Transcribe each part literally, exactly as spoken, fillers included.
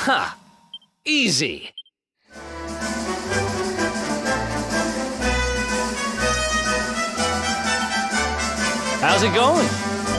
Ha! Easy! How's it going?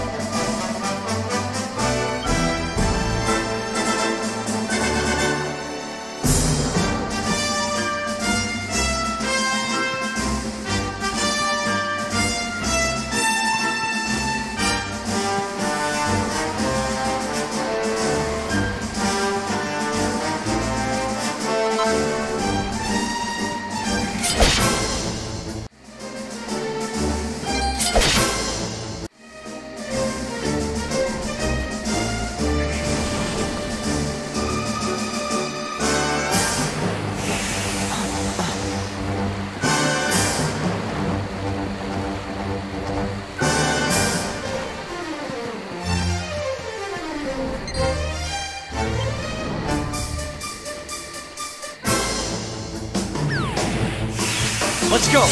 Let's go!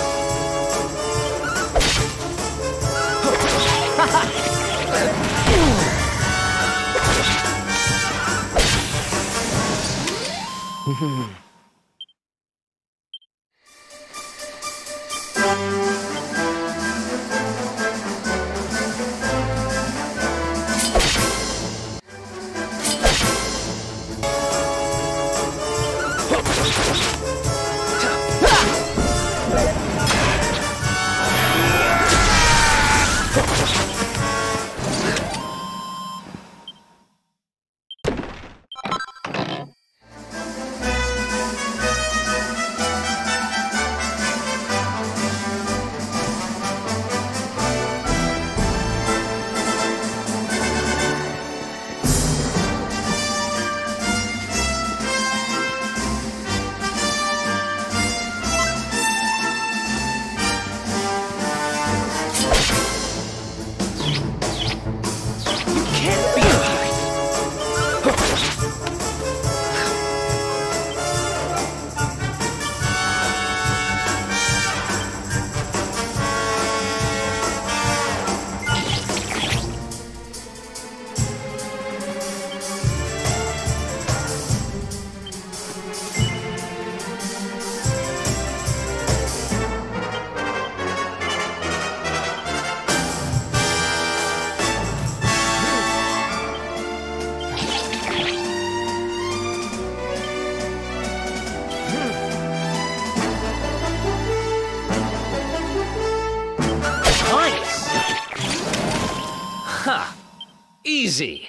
Ha! Easy!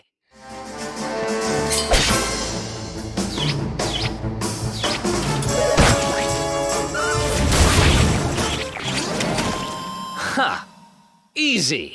Ha! Easy!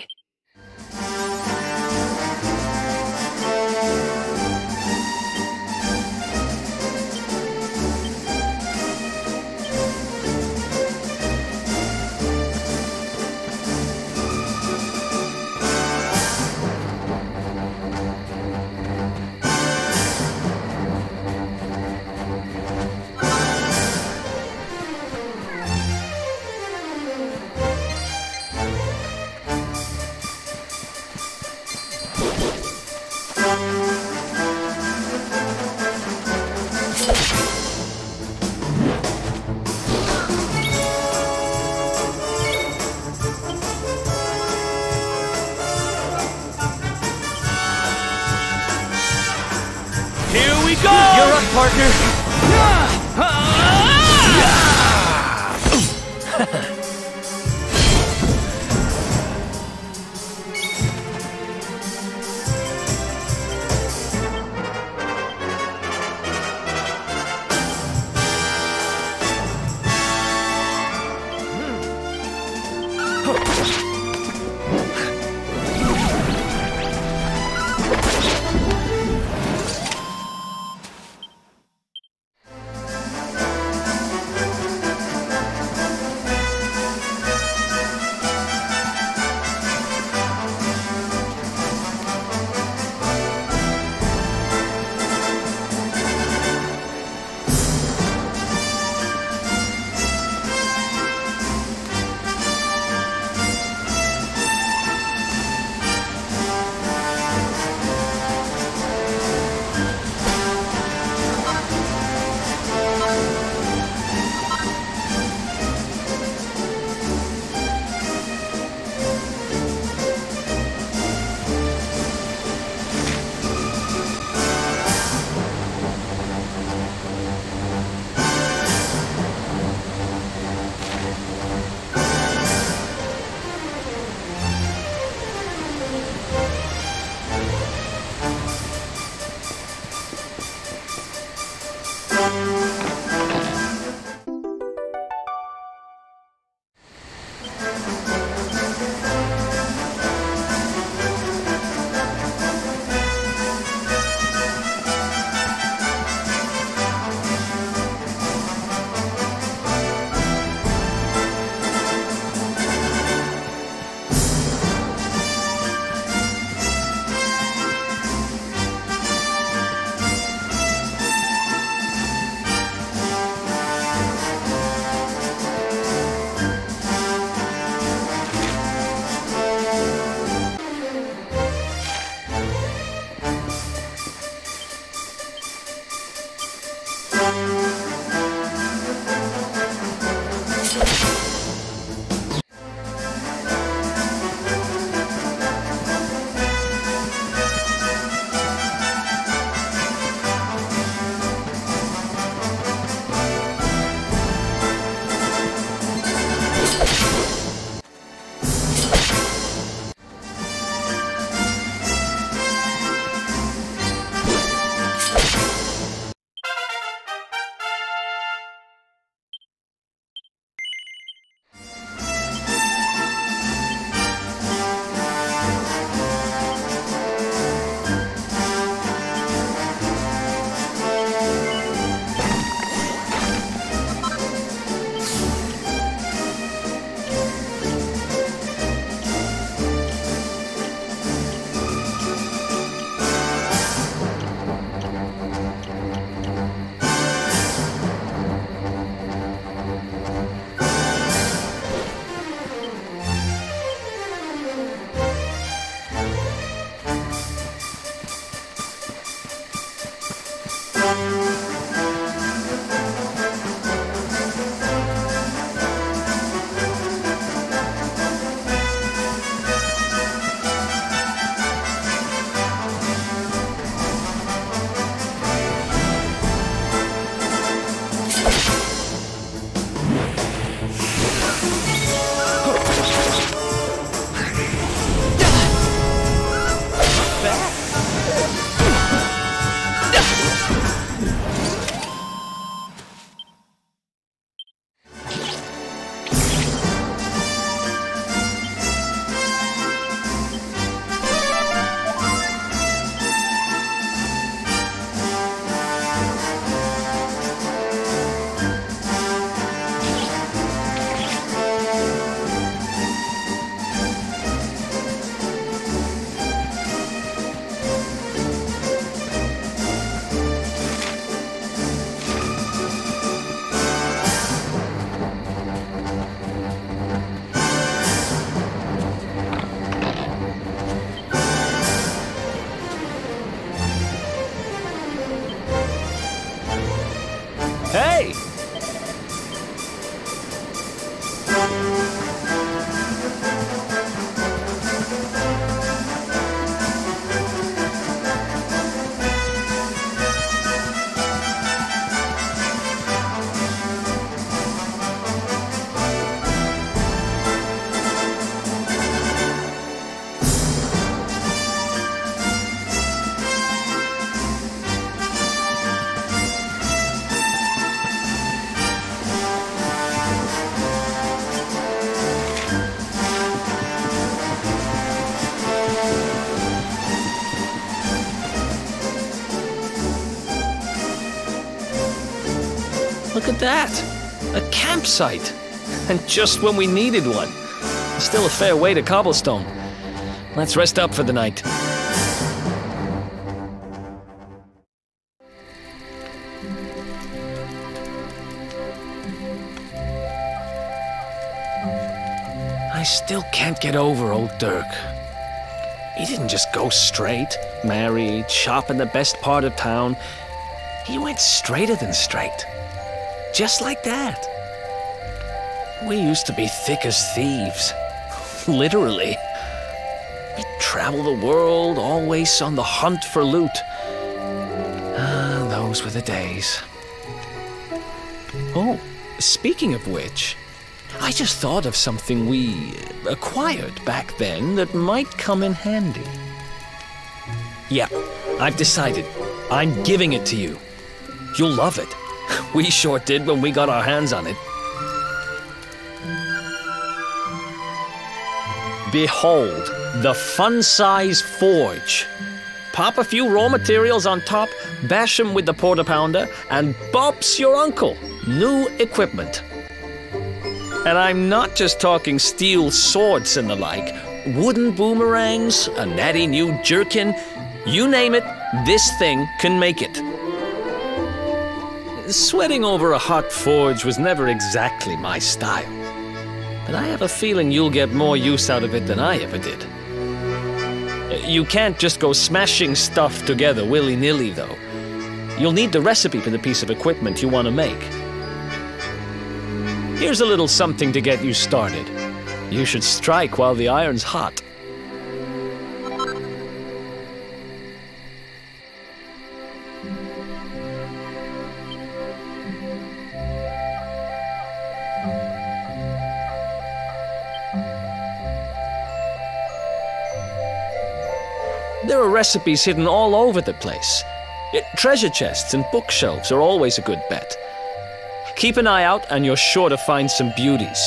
Go! You're up, partner! Hey! Look at that! A campsite! And just when we needed one. Still a fair way to cobblestone. Let's rest up for the night. I still can't get over old Dirk. He didn't just go straight, married, shop in the best part of town. He went straighter than straight. Just like that. We used to be thick as thieves. Literally. We'd travel the world, always on the hunt for loot. Ah, those were the days. Oh, speaking of which, I just thought of something we acquired back then that might come in handy. Yeah, I've decided. I'm giving it to you. You'll love it. We sure did when we got our hands on it. Behold, the Funsized Forge. Pop a few raw materials on top, bash them with the porta pounder, and Bob's your uncle. New equipment. And I'm not just talking steel swords and the like. Wooden boomerangs, a natty new jerkin. You name it, this thing can make it. Sweating over a hot forge was never exactly my style. But I have a feeling you'll get more use out of it than I ever did. You can't just go smashing stuff together willy-nilly, though. You'll need the recipe for the piece of equipment you want to make. Here's a little something to get you started. You should strike while the iron's hot. There are recipes hidden all over the place. Treasure chests and bookshelves are always a good bet. Keep an eye out and you're sure to find some beauties.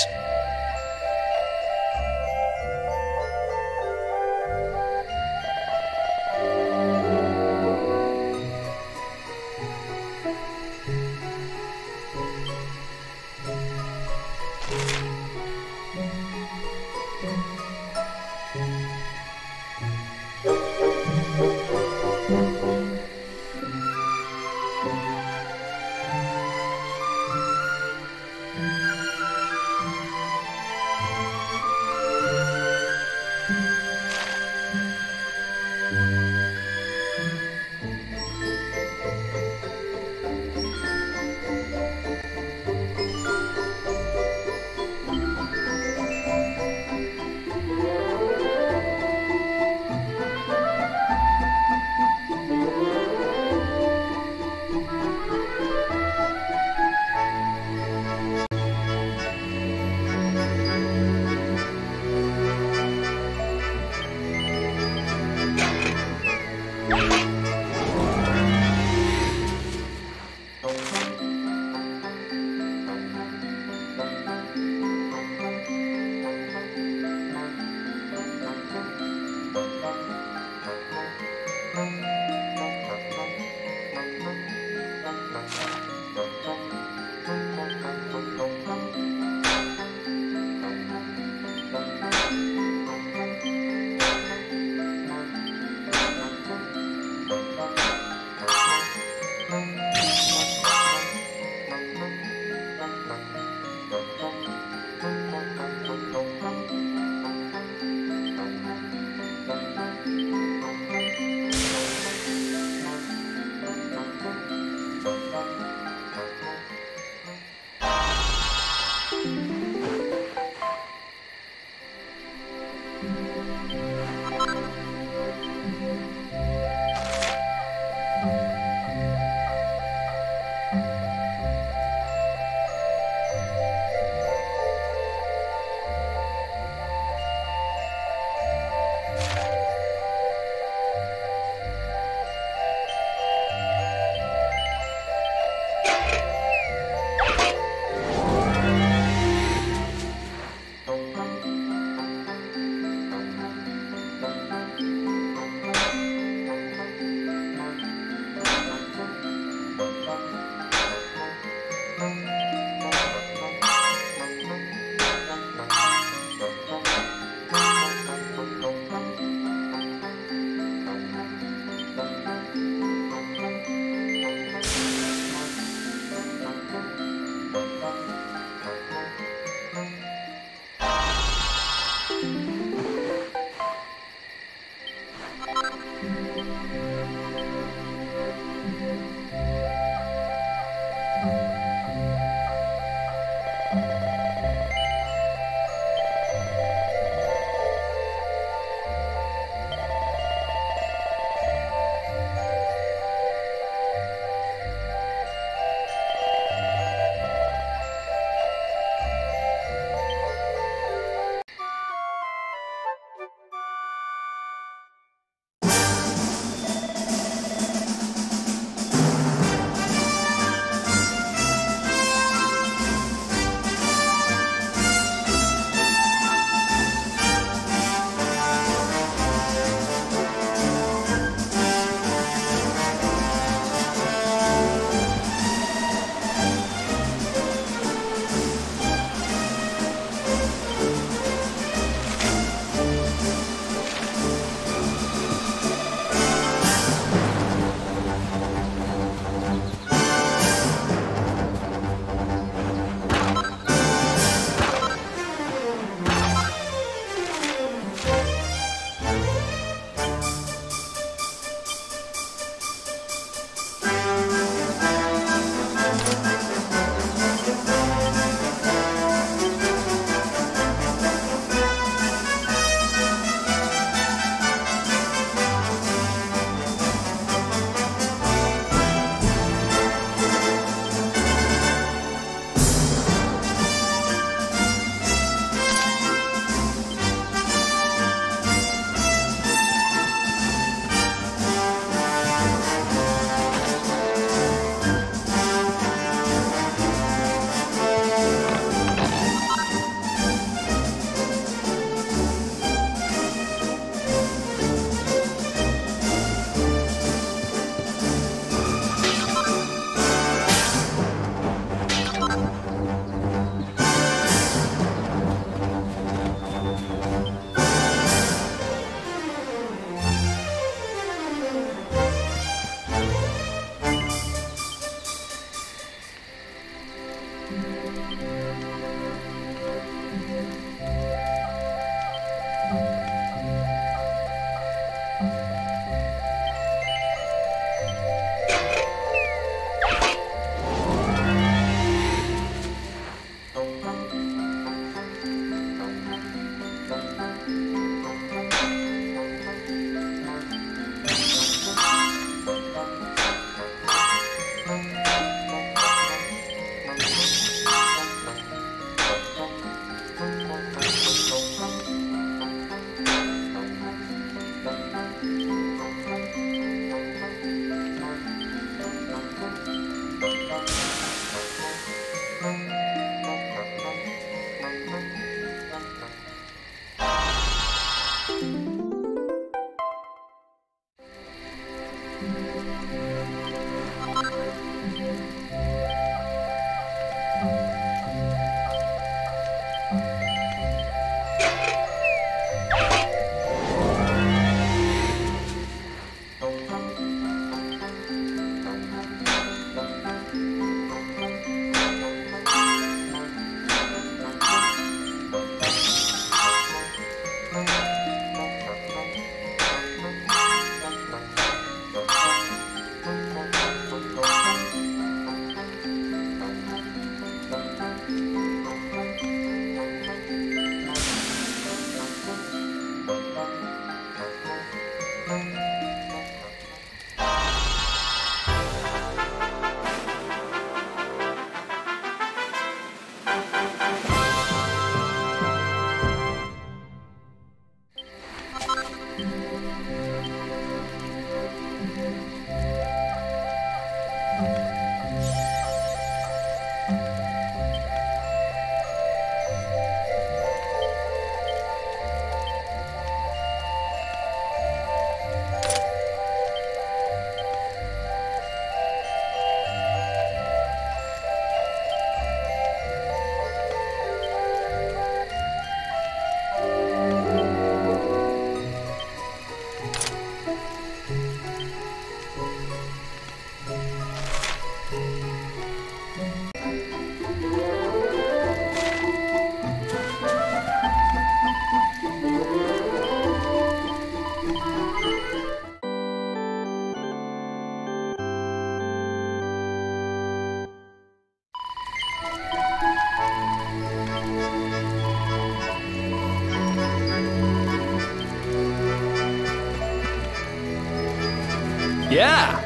Yeah!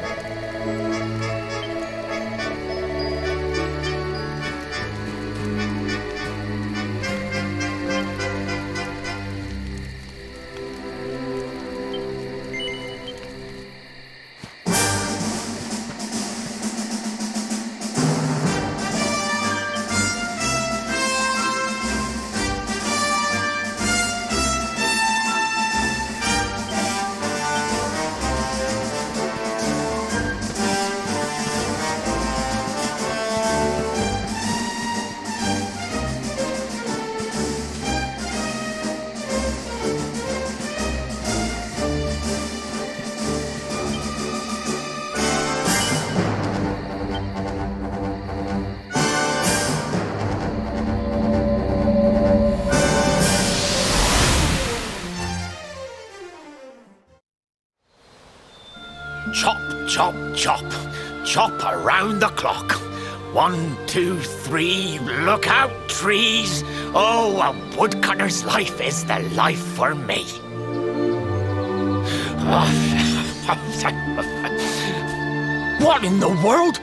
Chop, chop, chop. Chop around the clock. One, two, three, look out, trees. Oh, a woodcutter's life is the life for me. What in the world?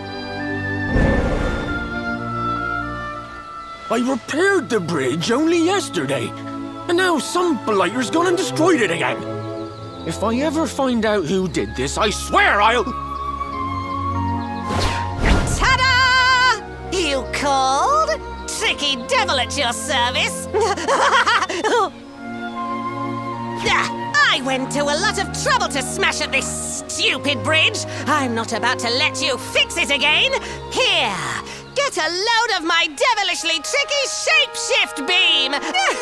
I repaired the bridge only yesterday, and now some blighter's gone and destroyed it again. If I ever find out who did this, I swear I'll... Ta-da! You called? Tricky devil at your service. I went to a lot of trouble to smash at this stupid bridge. I'm not about to let you fix it again. Here, get a load of my devilishly tricky shapeshift beam.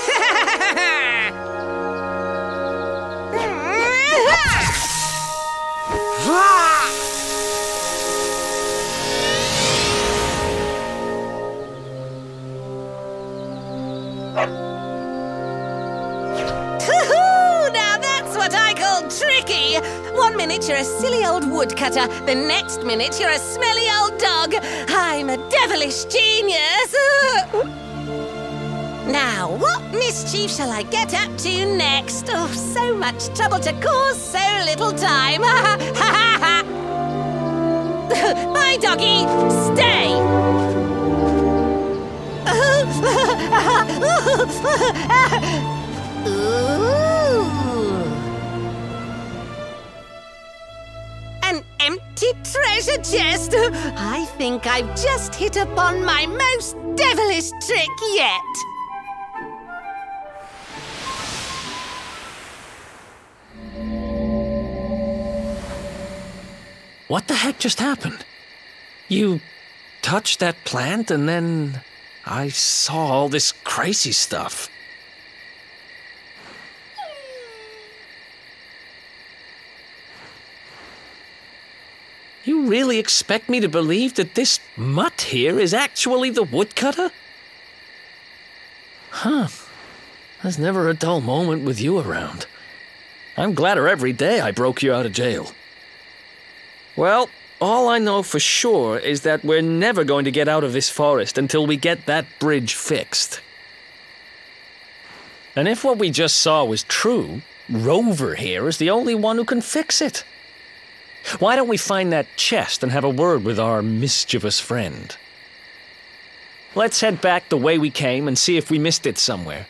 Now that's what I call tricky. One minute you're a silly old woodcutter, the next minute you're a smelly old dog. I'm a devilish genius. Now, what mischief shall I get up to next? Oh, so much trouble to cause so little time. Bye, doggy. Stay. Ooh. An empty treasure chest. I think I've just hit upon my most devilish trick yet. What the heck just happened? You touched that plant and then I saw all this crazy stuff. You really expect me to believe that this mutt here is actually the woodcutter? Huh. There's never a dull moment with you around. I'm gladder every day I broke you out of jail. Well, all I know for sure is that we're never going to get out of this forest until we get that bridge fixed. And if what we just saw was true, Rover here is the only one who can fix it. Why don't we find that chest and have a word with our mischievous friend? Let's head back the way we came and see if we missed it somewhere.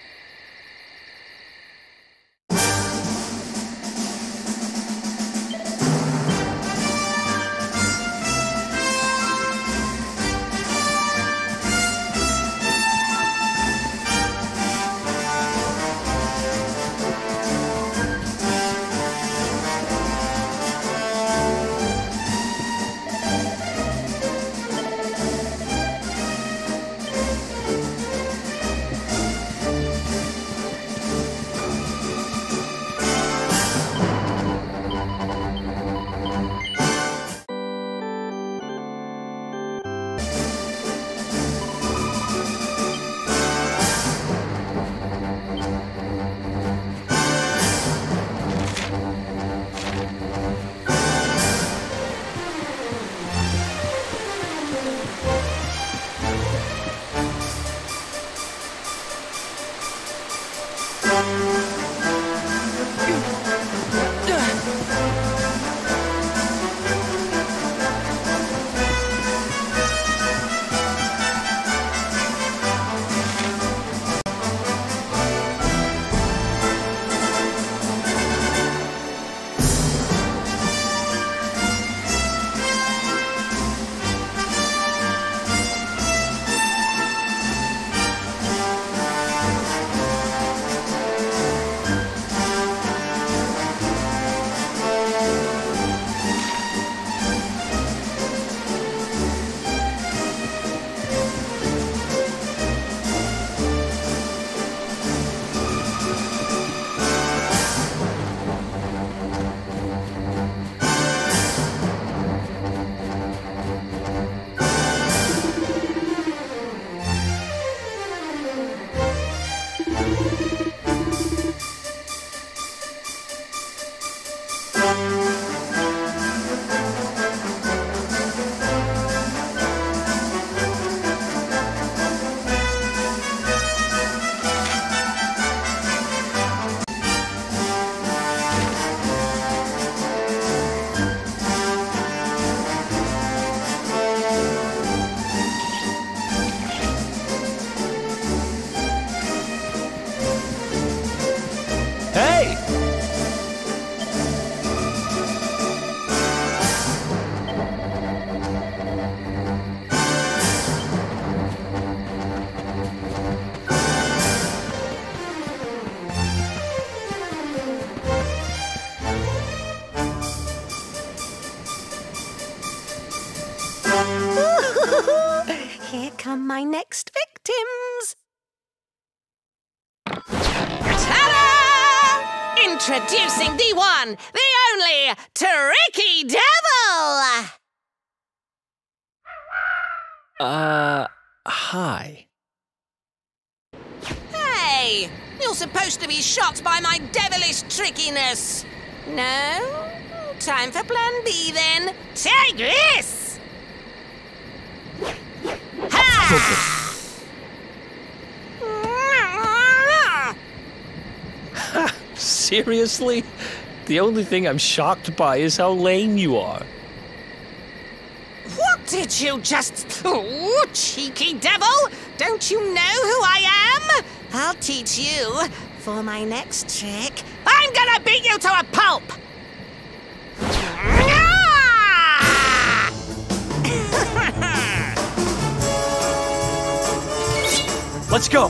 Here come my next victims. Ta-da! Introducing the one, the only, Tricky Devil! Uh, hi. Hey, you're supposed to be shocked by my devilish trickiness. No? Time for plan B then. Take this! Ha! Seriously? The only thing I'm shocked by is how lame you are. What did you just... Oh, cheeky devil! Don't you know who I am? I'll teach you. For my next trick, I'm gonna beat you to a pulp! Let's go!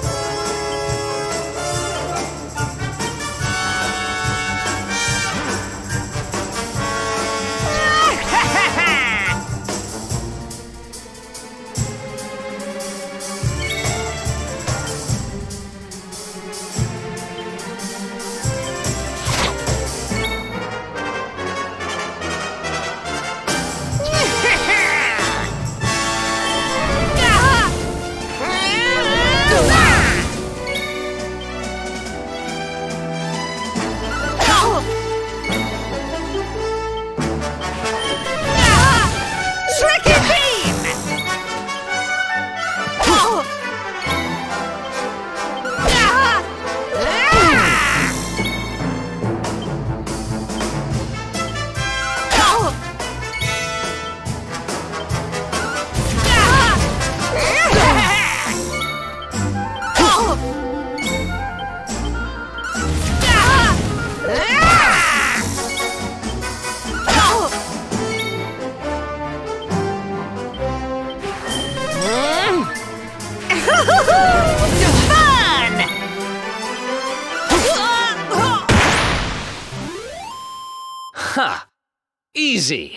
Ha! Easy.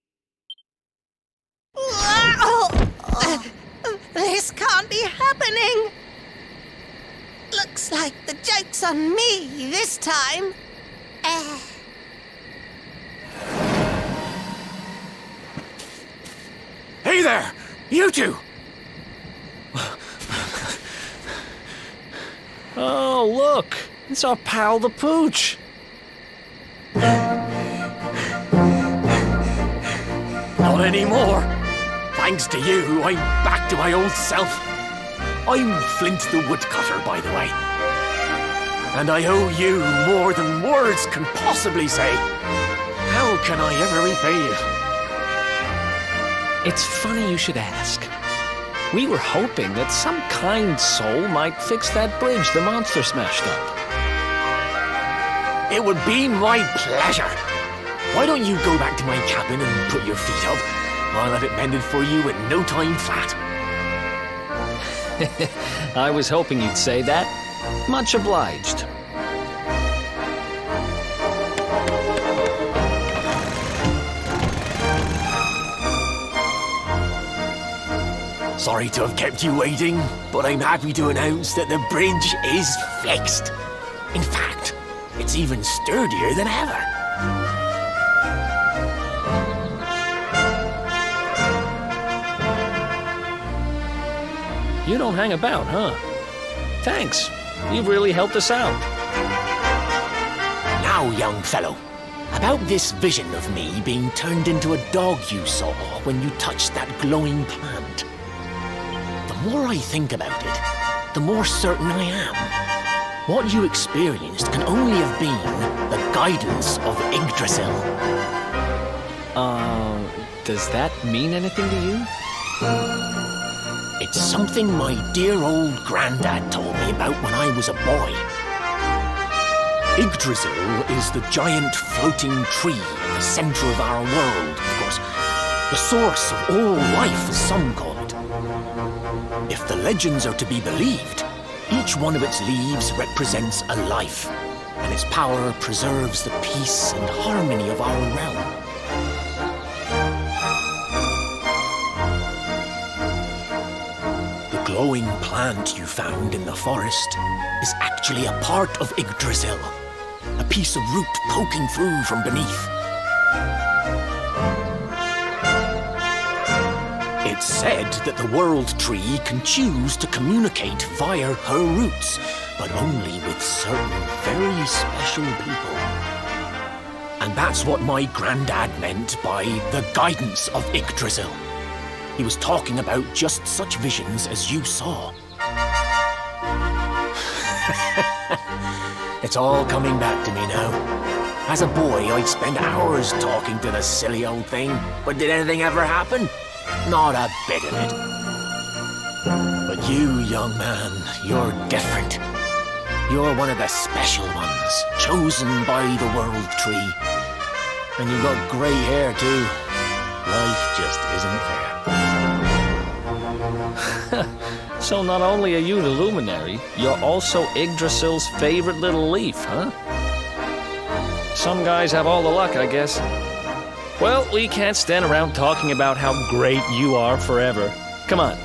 This can't be happening. Looks like the joke's on me this time. Uh. Hey there! You two! Oh, look! It's our pal the Pooch! Not anymore. Thanks to you, I'm back to my old self. I'm Flint the Woodcutter, by the way. And I owe you more than words can possibly say. How can I ever repay you? It's funny you should ask. We were hoping that some kind soul might fix that bridge the monster smashed up. It would be my pleasure. Why don't you go back to my cabin and put your feet up? I'll have it mended for you in no time flat. I was hoping you'd say that. Much obliged. Sorry to have kept you waiting, but I'm happy to announce that the bridge is fixed. In fact, it's even sturdier than ever. You don't hang about, huh? Thanks. You've really helped us out. Now, young fellow, about this vision of me being turned into a dog you saw when you touched that glowing plant. The more I think about it, the more certain I am. What you experienced can only have been the guidance of Yggdrasil. Uh, does that mean anything to you? It's something my dear old granddad told me about when I was a boy. Yggdrasil is the giant floating tree in the center of our world, of course. The source of all life, as some call it. If the legends are to be believed, each one of its leaves represents a life, and its power preserves the peace and harmony of our realm. glowing plant you found in the forest is actually a part of Yggdrasil, a piece of root poking through from beneath. It's said that the World Tree can choose to communicate via her roots, but only with certain very special people. And that's what my granddad meant by the guidance of Yggdrasil. He was talking about just such visions as you saw. It's all coming back to me now. As a boy, I'd spend hours talking to the silly old thing, but did anything ever happen? Not a bit of it. But you, young man, you're different. You're one of the special ones, chosen by the World Tree. And you've got grey hair, too. Life just isn't fair. So not only are you the Luminary, you're also Yggdrasil's favorite little leaf, huh? Some guys have all the luck, I guess. Well, we can't stand around talking about how great you are forever. Come on.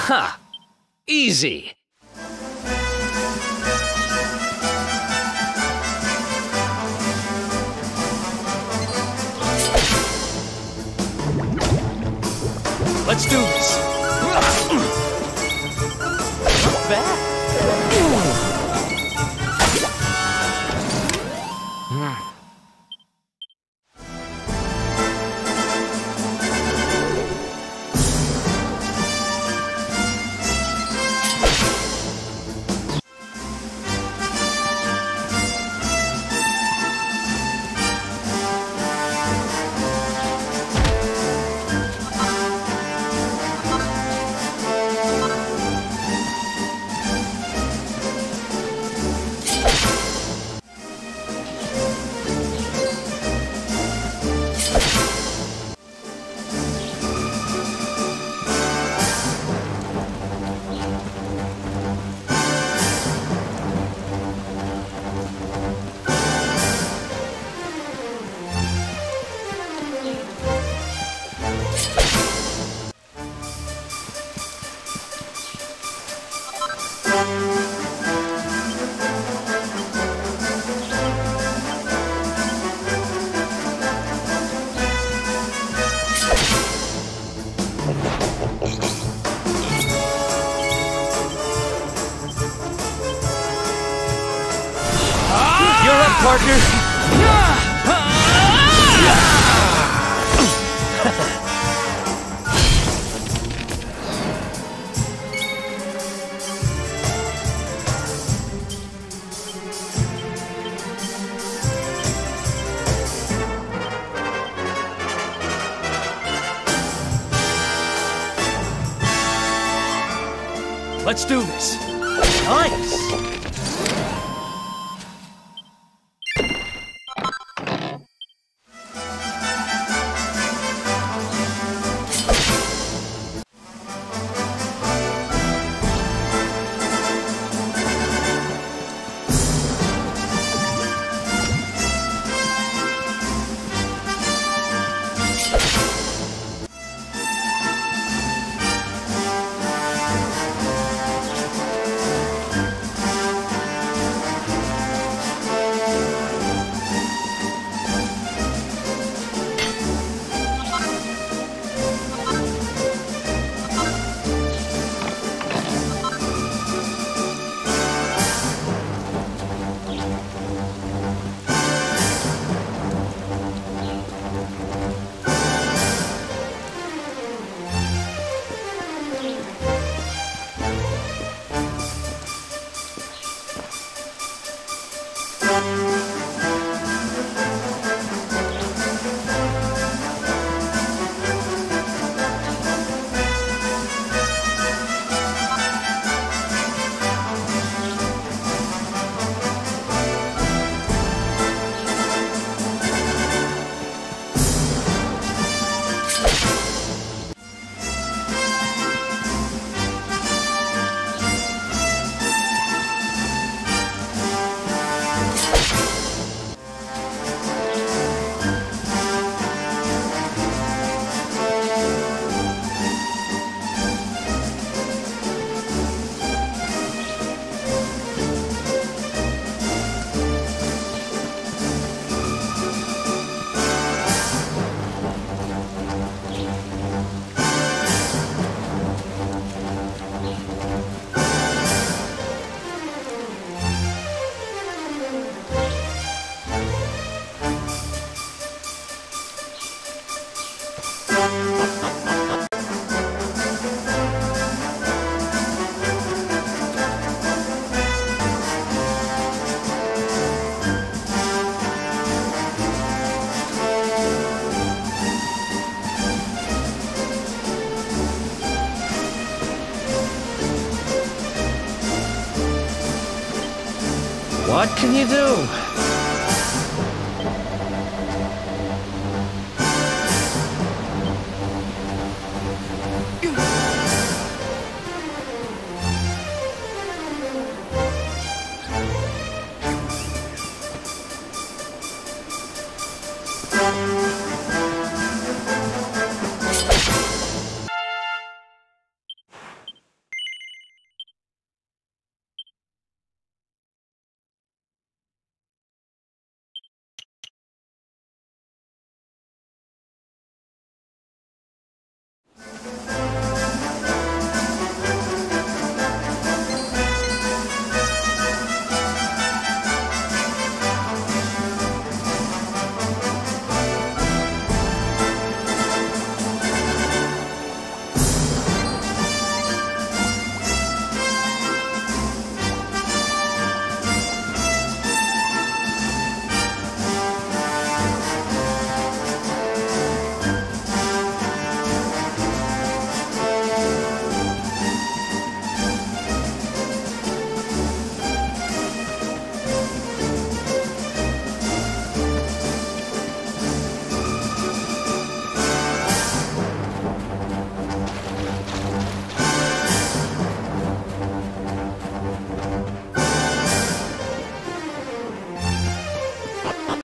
Ha! Easy. Let's do this. Not bad. Partner. Let's do this. Nice. What can you do?